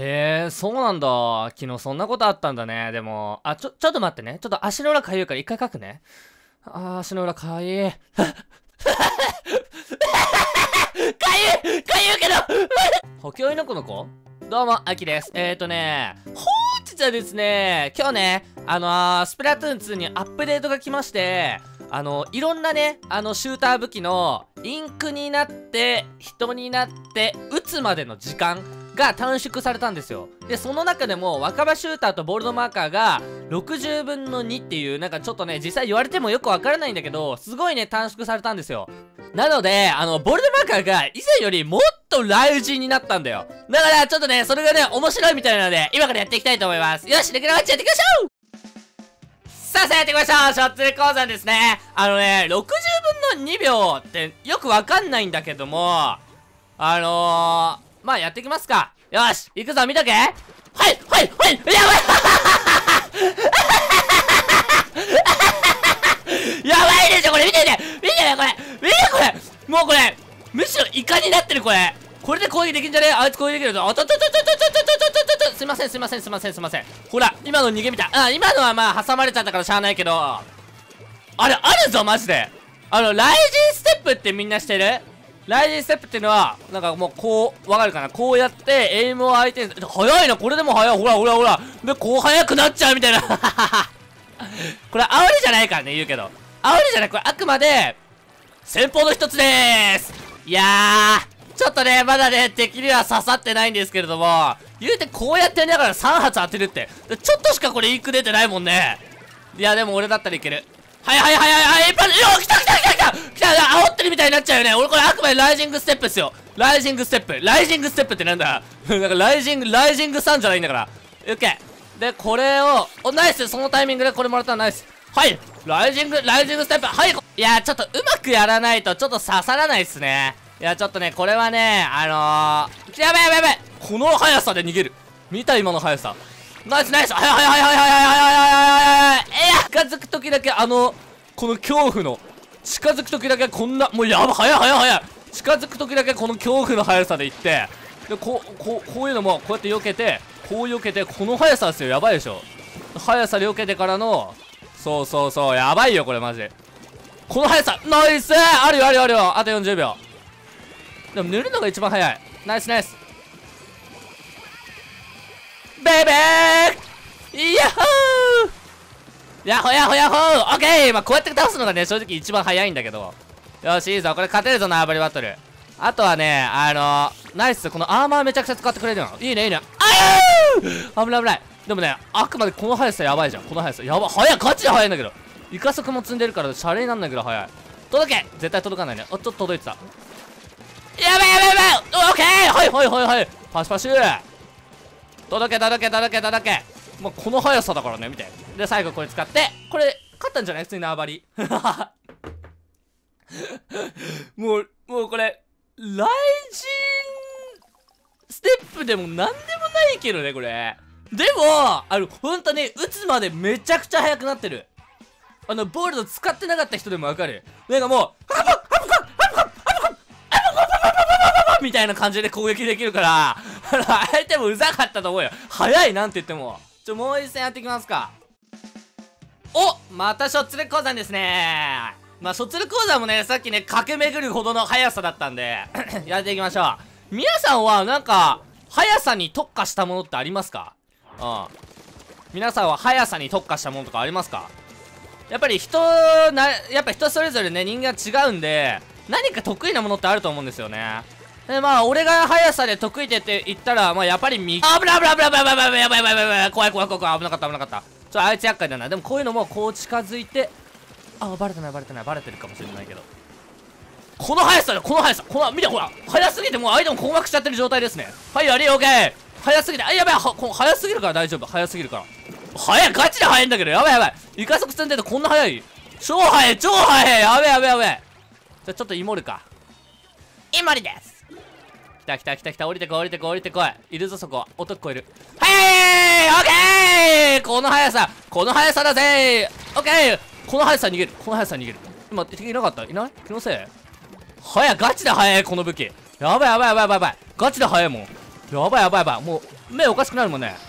へえ、そうなんだ。昨日そんなことあったんだね。でも、ちょっと待ってね。ちょっと足の裏かゆいから一回書くね。足の裏かゆい。かゆいけど補強医の子の子どうも、アキです。本日はですね、今日ね、スプラトゥーン2にアップデートが来まして、いろんなね、シューター武器のインクになって、人になって、撃つまでの時間が短縮されたんですよ。で、その中でも、若葉シューターとボールドマーカーが60分の2っていう、なんかちょっとね、実際言われてもよくわからないんだけど、すごいね、短縮されたんですよ。なので、ボールドマーカーが以前よりもっと雷神になったんだよ。だから、ちょっとね、それがね、面白いみたいなので、今からやっていきたいと思います。よし、レギュラーマッチやっていきましょう。さあ、やっていきましょう。ショッツレ鉱山ですね。60分の2秒ってよくわかんないんだけども、まあ、やっていきますか。よし、行くぞ、見とけ。はい、やばいやばいでしょ、これ、見てね、これ。もうこれ、むしろイカになってる、これ。これで攻撃できんじゃね？あいつ攻撃できるぞ。すいません。ほら、今の逃げみたい。今のはまあ挟まれちゃったからしゃあないけど。あれ、あるぞ、マジで。ライジンステップってみんなしてる？ライジンステップっていうのは、なんかもうこう、わかるかな？こうやって、エイムを相手に、早いな、これでも早い。ほら。で、こう早くなっちゃうみたいな。これ、煽りじゃないからね、言うけど。煽りじゃない、これあくまで、戦法の一つでーす。いやー、ちょっとね、まだね、敵には刺さってないんですけれども、言うてこうやってやりながら3発当てるって、ちょっとしかこれインク出てないもんね。いや、でも俺だったらいける。はい、一発、よー、来た煽ってるみたいになっちゃうよね。俺これあくまでライジングステップですよ。ライジングステップってなんだなんかライジングさんじゃないんだから。オッケー。で、これを、ナイス、そのタイミングでこれもらったらナイス。はい、ライジングステップ、はい。いや、ちょっとうまくやらないとちょっと刺さらないっすね。いや、ちょっとね、これはね、やばい。この速さで逃げる。見た今の速さ。ナイス。はい。近づくときだけ、この恐怖の、近づくときだけこんな、もうやば、速い。近づくときだけこの恐怖の速さでいって、で、こういうのも、こうやって避けて、この速さですよ。やばいでしょ。速さで避けてからの、そう、やばいよ、これマジで。この速さ、ナイス！あるよ。あと40秒。でも塗るのが一番早い。ナイス。ベイベーヤッホーヤッホーオッケー。まあこうやって倒すのがね、正直一番早いんだけど。よし、いいぞ。これ勝てるぞ、縄張りバトル。あとはね、ナイス。このアーマーめちゃくちゃ使ってくれるの。いいね。危ない。でもね、あくまでこの速さやばいじゃん。この速さ。やばい。ガチで速いんだけど。イカ速も積んでるから、シャレになんないぐらい速い。届け！絶対届かないね。ちょっと届いてた。やばいオッケー！はい。パシ届け。もうこの速さだからね、見て。で、最後これ使って、これ、勝ったんじゃない？普通に縄張り。もうこれ、ライジンステップでもなんでもないけどね、これ。でも、ほんとね、撃つまでめちゃくちゃ速くなってる。ボールド使ってなかった人でもわかる。なんかもう、みたいな感じで攻撃できるから、相手もうざかったと思うよ。早い、なんて言っても。もう一戦やっていきますか。またショッツレ鉱山ですね。まあ、ショッツレ鉱山もね、さっきね、駆け巡るほどの速さだったんで、やっていきましょう。皆さんは、なんか、速さに特化したものってありますか？皆さんは速さに特化したものとかありますか？やっぱり人それぞれね、人間違うんで、何か得意なものってあると思うんですよね。で、まあ、俺が速さで得意って言ったら、まあ、やっぱり危ない怖い、危なかった。あいつ厄介だな。でも、こういうのも、こう近づいて、バレてるかもしれないけど。この速さ、見て、ほら、速すぎてもう相手も困惑しちゃってる状態ですね。はい、オッケー。速すぎて、やばい、速すぎるから大丈夫。ガチで速いんだけど、やばい。イカ速積んでてこんな速い？超速い。やべえ。じゃあ、ちょっとイモるか。イモリです。来た。降りてこい。いるぞ、そこ。音聞こえる。オッケー！この速さだぜー。オッケー！この速さ逃げる。今、敵いなかった？いない？気のせい？ガチで速い、この武器。やばい。ガチで速いもん。やばい。もう、 目おかしくなるもんね。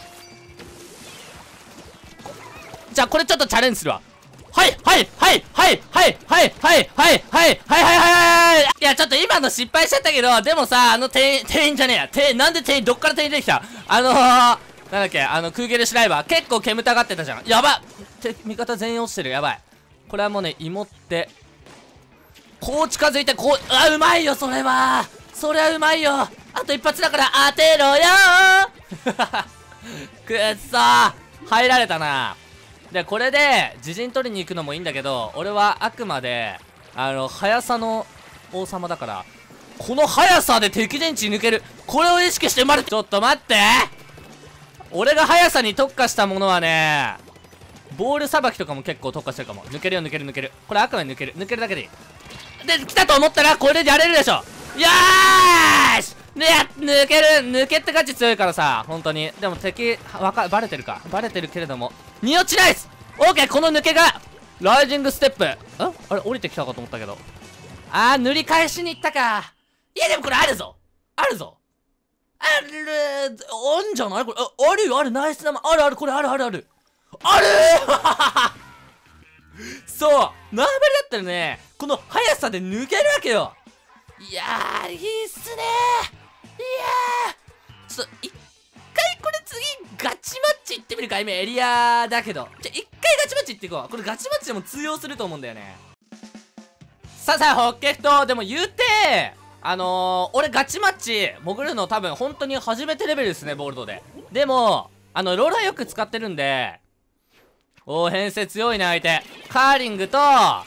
じゃあこれちょっとチャレンジするわ。はいはいはいはいはいはいはいはいはいはいはい。いやちょっと今の失敗しちゃったけど、でもさ、店員じゃねえや。なんで店員、どっから店員出てきた？なんだっけ、空ゲルシュライバー結構煙たがってたじゃん。やばっ、味方全員落ちてる。やばい。これはもうね、芋ってこう近づいて、こう、あ、うまいよそれは。それはうまいよ。あと一発だから当てろよーくっそー、入られたな。でこれで自陣取りに行くのもいいんだけど、俺はあくまで速さの王様だから、この速さで敵陣地抜ける、これを意識して生まれて。ちょっと待って、俺が速さに特化したものはね、ボールさばきとかも結構特化してるかも。抜けるよ、抜ける抜ける。これあくまで抜けるだけでいい。で来たと思ったらこれでやれるでしょ。よーし、で抜けってガチ強いからさ、本当に。でも敵バレてるか、バレてるけれども、に落ちないっす。オーケー、この抜けがライジングステップ。あれ降りてきたかと思ったけど、塗り返しに行ったか。いやでもこれあるぞ、あるぞ、あんじゃないこれ。あるよ、ある、ナイスな、あるある、これあるあるあるあるそう、縄張りだったらね、この速さで抜けるわけよ。いやー、いいっすねー。いやー、ちょっと一回これ次ガチマッチ行ってみるか。今エリアだけど、一回ガチマッチ行っていこう。これガチマッチでも通用すると思うんだよね。さあホッケフト、でも言うて俺ガチマッチ潜るの多分本当に初めてレベルですね、ボールドで。でもローラーよく使ってるんで、編成強いね相手。カーリングと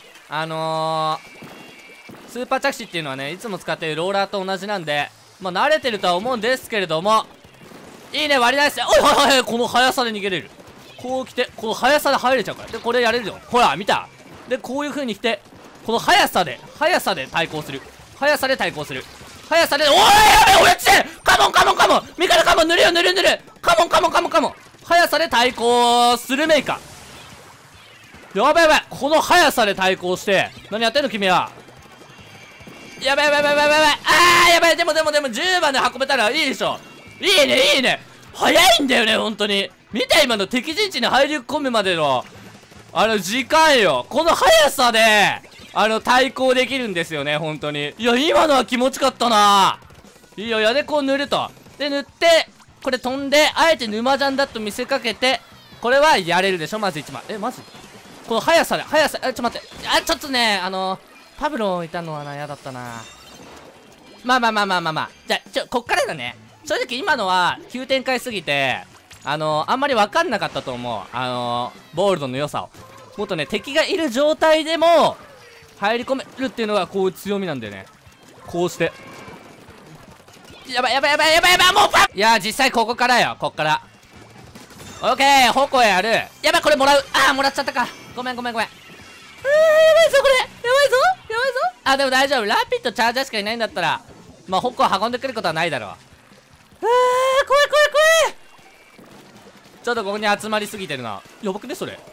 スーパー着地っていうのはね、いつも使ってるローラーと同じなんで、まあ慣れてるとは思うんですけれども、いいね、割り出して、おいはいはい、この速さで逃げれる。こう来て、この速さで入れちゃうから。でこれやれるよ、ほら見た。でこういう風に来て、この速さで対抗する、速さで対抗する、速さで、おいやべえ、俺つえ、カモンカモンカモン、味方カモン、塗るよ塗る塗る、カモンカモンカモンカモン、速さで対抗するメーカー。やばいやばい、この速さで対抗して何やってんの君は。やばいやばいやばいやばいやばい、やばい。でも10番で運べたらいいでしょ。いいねいいね、早いんだよね本当に。見て今の敵陣地に入り込むまでの時間よ。この速さで対抗できるんですよね本当に。いや今のは気持ちかったな。いいよ、やでこう塗ると、で塗ってこれ飛んで、あえて沼ジャンだと見せかけて、これはやれるでしょ。まず1枚、マジこの速さで、ちょっと待って、ちょっとね、パブロいたのはな、嫌だったな。まあ。じゃあ、こっからだね。正直今のは急展開すぎて、あんまり分かんなかったと思う。ボールドの良さを。もっとね、敵がいる状態でも、入り込めるっていうのが、こういう強みなんだよね。こうして。やばい、もういや、実際ここからよ、こっから。オッケー、矛やる。やばい、これもらう。もらっちゃったか。ごめん。やばいぞ、これ。やばいぞ。でも大丈夫。ラピッドチャージャーしかいないんだったら、まあ、矛を運んでくることはないだろう。怖い。ちょっとここに集まりすぎてるな。やばくね、それ。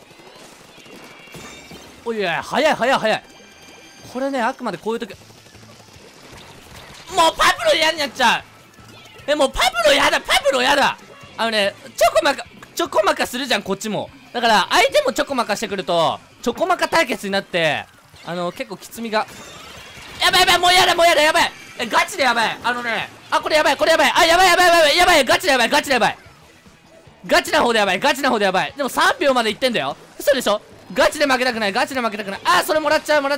おいや、早い。これね、あくまでこういう時。もうパブロ嫌になっちゃう。もうパブロやだ。ちょこまかするじゃん、こっちも。だから相手もちょこまかしてくるとちょこまか対決になって、結構きつみが。やばい、もうやだ、やばい。ガチでやばい。これやばい。やばい、ガチでやばい。ガチな方でやばい。でも3秒までいってんだよ。そうでしょ。ガチで負けたくない。それもらっちゃう。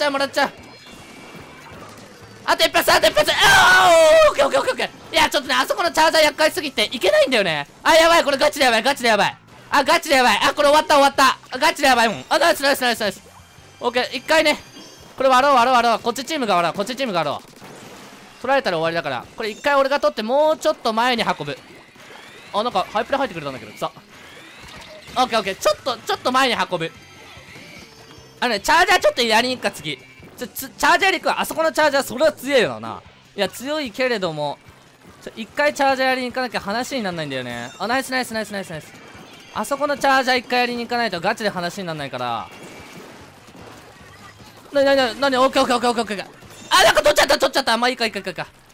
あと一発。オッケー。いやちょっとね、あそこのチャージャー厄介すぎていけないんだよね。やばい、これガチでやばい。これ終わった。ガチでやばいもん。ナイス。オッケー、一回ね、これ割ろう。こっちチームが割ろう。取られたら終わりだから、これ一回俺が取ってもうちょっと前に運ぶ。なんかハイプレ入ってくれたんだけどさ。オッケー。ちょっと前に運ぶ。チャージャーちょっとやりに行くか次。チャージャーやり行くわ。あそこのチャージャーそれは強いよな。いや強いけれども、一回チャージャーやりに行かなきゃ話にならないんだよね。ナイス。あそこのチャージャー一回やりに行かないとガチで話にならないから。なにオッケー。なんか取っちゃった。まあいいか。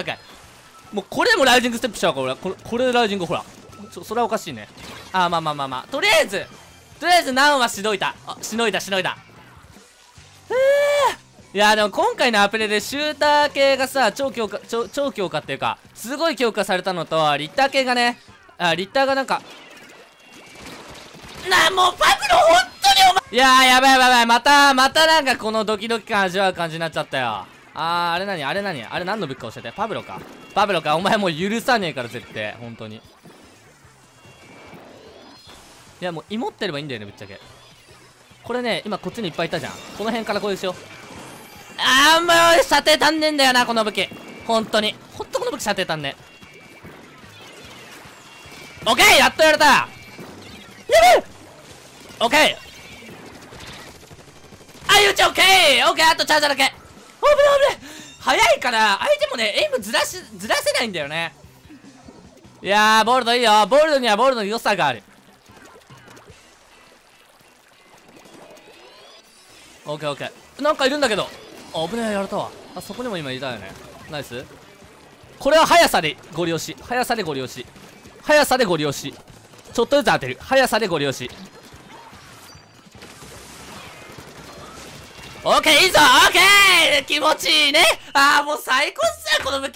なんかもうこれでもライジングステップしちゃうから俺これでライジングほらそれはおかしいね。まあとりあえずナンはしのいだ。しのいだ。いやでも今回のアプデでシューター系がさ超強化っていうかすごい強化されたのとリッター系がねリッターがなんかもうパブロ本当にお前いやーやばいまたなんかこのドキドキ感味わう感じになっちゃったよ。あれ何あれ何の武器か教えて。パブロかお前もう許さねえから絶対本当に。いやもう芋ってればいいんだよねぶっちゃけ。これね今こっちにいっぱいいたじゃん。この辺から攻撃しよう。もう射程足んねえんだよなこの武器。本当この武器射程足んねえ。オッケーやっとやれた。やべえオッケー相打ちオッケーあとチャージャーだけ。危ない早いから相手もねエイムずらせないんだよね。いやーボルドいいよ。ボルドにはボルドの良さがある。オッケーなんかいるんだけど危ねえやられたわ。そこにも今いたよね。ナイス。これは速さでご利用しちょっとずつ当てる。速さでご利用し。オッケーいいぞオッケー気持ちいいね。もう最高っすよこの武器。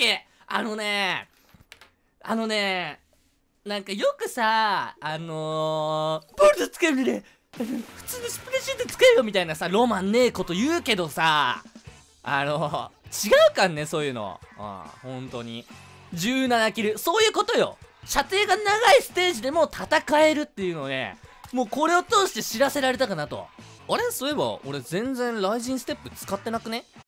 なんかよくさボルト使うね普通のスプレッシュで使えよみたいなさロマンねえこと言うけどさ違うかんねそういうの。本当に17キルそういうことよ。射程が長いステージでも戦えるっていうのをねもうこれを通して知らせられたかなと。あれそういえば俺全然ライジンステップ使ってなくね。